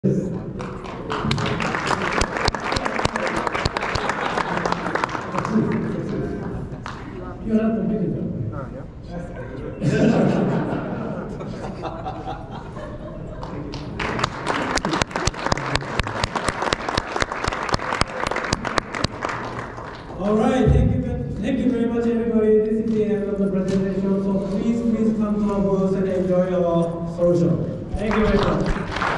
You're not competing. All right, thank you very much, everybody. This is the end of the presentation. So please come to our booth and enjoy our social. Thank you very much.